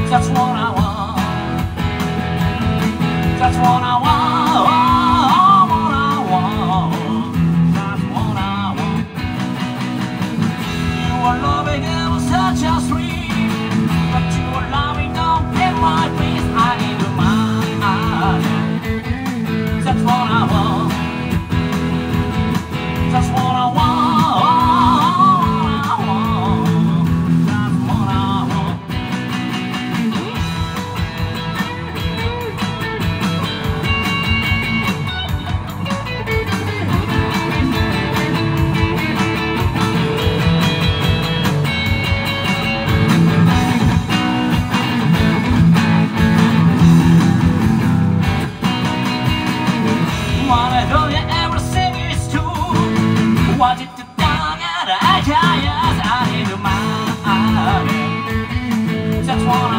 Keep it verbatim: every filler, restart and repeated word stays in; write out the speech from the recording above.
That's what I want. That's what I want. What I want. That's what I want. You are loving it was such a dream, but you are loving don't get my peace. I need your mind. That's what I want. That's what I want. What it done and I can't, I need to mind. That's what I